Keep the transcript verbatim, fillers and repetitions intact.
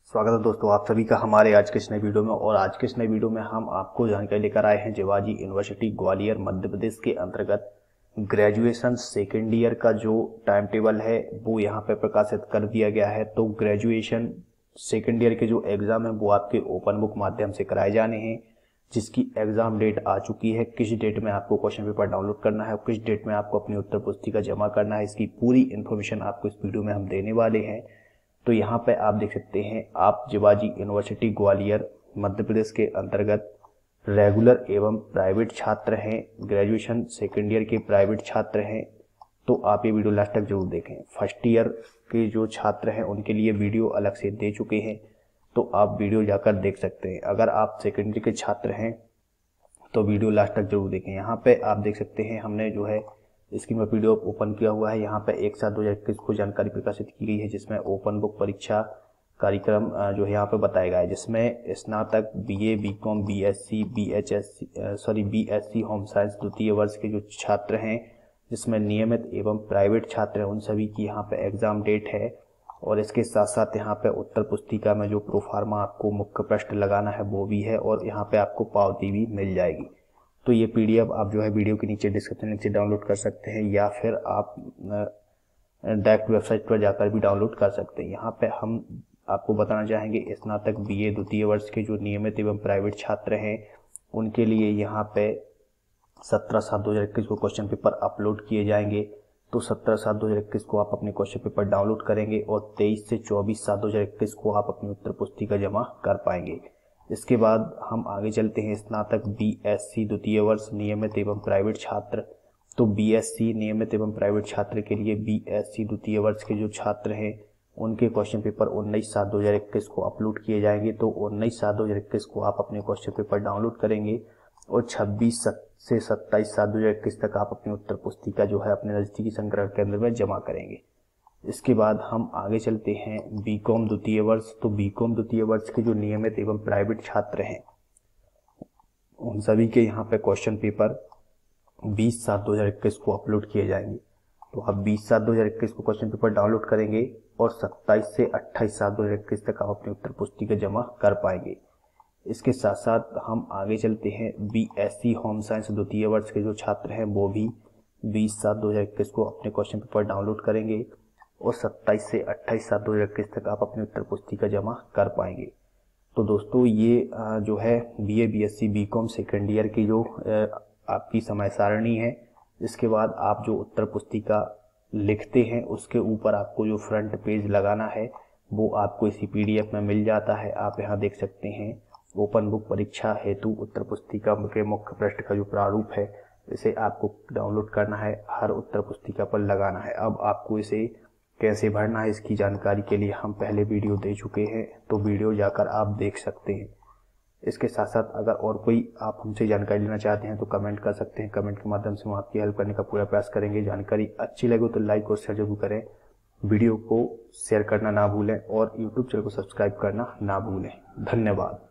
स्वागत है दोस्तों आप सभी का हमारे आज के इस नए वीडियो में। और आज के इस नए वीडियो में हम आपको जानकारी लेकर आए हैं शिवाजी यूनिवर्सिटी ग्वालियर मध्य प्रदेश के अंतर्गत ग्रेजुएशन सेकेंड ईयर का जो टाइम टेबल है वो यहाँ पे प्रकाशित कर दिया गया है। तो ग्रेजुएशन सेकेंड ईयर के जो एग्जाम है वो आपके ओपन बुक माध्यम से कराए जाने हैं, जिसकी एग्जाम डेट आ चुकी है। किस डेट में आपको क्वेश्चन पेपर डाउनलोड करना है, किस डेट में आपको अपनी उत्तर पुस्तिका जमा करना है, इसकी पूरी इन्फॉर्मेशन आपको इस वीडियो में हम देने वाले हैं। तो यहाँ पे आप देख सकते हैं, आप शिवाजी यूनिवर्सिटी ग्वालियर मध्य प्रदेश के अंतर्गत रेगुलर एवं प्राइवेट छात्र हैं, ग्रेजुएशन सेकेंड ईयर के प्राइवेट छात्र हैं, तो आप ये वीडियो लास्ट तक जरूर देखें। फर्स्ट ईयर के जो छात्र हैं उनके लिए वीडियो अलग से दे चुके हैं, तो आप वीडियो जाकर देख सकते हैं। अगर आप सेकेंड ईयर के छात्र हैं तो वीडियो लास्ट तक जरूर देखें। यहाँ पे आप देख सकते हैं, हमने जो है स्क्रीन पर पीडीएफ ओपन किया हुआ है। यहाँ पे एक सात दो हजार इक्कीस को जानकारी प्रकाशित की गई है, जिसमें ओपन बुक परीक्षा कार्यक्रम जो है यहाँ पे बताया गया है, जिसमें स्नातक बीए, बीकॉम, बीएससी, बीएचएससी सॉरी बीएससी होम साइंस द्वितीय वर्ष के जो छात्र हैं, जिसमें नियमित एवं प्राइवेट छात्र हैं, उन सभी की यहाँ पे एग्जाम डेट है। और इसके साथ साथ यहाँ पे उत्तर पुस्तिका में जो प्रोफार्मा आपको मुख्य प्रश्न लगाना है वो भी है, और यहाँ पे आपको पावती भी मिल जाएगी। तो ये पीडीएफ आप जो है वीडियो के नीचे डिस्क्रिप्शन लिंक से डाउनलोड कर सकते हैं, या फिर आप डायरेक्ट वेबसाइट पर जाकर भी डाउनलोड कर सकते हैं। यहाँ पे हम आपको बताना चाहेंगे, स्नातक बीए द्वितीय वर्ष के जो नियमित एवं प्राइवेट छात्र हैं उनके लिए यहाँ पे सत्रह सात दो हजार इक्कीस को क्वेश्चन पेपर अपलोड किए जाएंगे। तो सत्रह सात दो हजार इक्कीस को आप अपने क्वेश्चन पेपर डाउनलोड करेंगे और तेईस से चौबीस सात दो हजार इक्कीस को आप अपनी उत्तर पुस्तिका जमा कर पाएंगे। इसके बाद हम आगे चलते हैं, स्नातक बीएससी द्वितीय वर्ष नियमित एवं प्राइवेट छात्र। तो बीएससी नियमित एवं प्राइवेट छात्र के लिए बीएससी द्वितीय वर्ष के जो छात्र हैं उनके क्वेश्चन पेपर उन्नीस सात दो हजार इक्कीस को अपलोड किए जाएंगे। तो उन्नीस सात दो हजार इक्कीस को आप अपने क्वेश्चन पेपर डाउनलोड करेंगे और छब्बीस से सत्ताईस सात दो हजार इक्कीस तक आप अपनी उत्तर पुस्तिका जो है अपने नजदीकी संग्रह केंद्र में जमा करेंगे। इसके बाद हम आगे चलते हैं, बीकॉम द्वितीय वर्ष। तो बीकॉम द्वितीय वर्ष के जो नियमित एवं प्राइवेट छात्र हैं उन सभी के यहाँ पे क्वेश्चन पेपर बीस सात दो हजार इक्कीस को अपलोड किए जाएंगे। तो आप बीस सात दो हजार इक्कीस को क्वेश्चन पेपर डाउनलोड करेंगे और सत्ताईस से अट्ठाईस सात दो हजार इक्कीस तक आप अपनी उत्तर पुस्तिका जमा कर पाएंगे। इसके साथ साथ हम आगे चलते हैं, बीएससी होम साइंस द्वितीय वर्ष के जो छात्र हैं वो भी बीस सात दो हजार इक्कीस को अपने क्वेश्चन पेपर डाउनलोड करेंगे और सत्ताईस से अट्ठाईस सात दो हजार इक्कीस तक आप अपनी उत्तर पुस्तिका जमा कर पाएंगे। तो दोस्तों ये जो है BA, BSc, BCom second year की जो आपकी समय सारणी है। इसके बाद आप जो उत्तर पुस्तिका लिखते हैं उसके ऊपर आपको जो फ्रंट पेज लगाना है वो आपको इसी पीडीएफ में मिल जाता है। आप यहाँ देख सकते हैं, ओपन बुक परीक्षा हेतु उत्तर पुस्तिका के मुख्य पृष्ठ का जो प्रारूप है इसे आपको डाउनलोड करना है, हर उत्तर पुस्तिका पर लगाना है। अब आपको इसे कैसे भरना है इसकी जानकारी के लिए हम पहले वीडियो दे चुके हैं, तो वीडियो जाकर आप देख सकते हैं। इसके साथ साथ अगर और कोई आप हमसे जानकारी लेना चाहते हैं तो कमेंट कर सकते हैं। कमेंट के माध्यम से हम आपकी हेल्प करने का पूरा प्रयास करेंगे। जानकारी अच्छी लगे तो लाइक और शेयर जरूर करें, वीडियो को शेयर करना ना भूलें और यूट्यूब चैनल को सब्सक्राइब करना ना भूलें। धन्यवाद।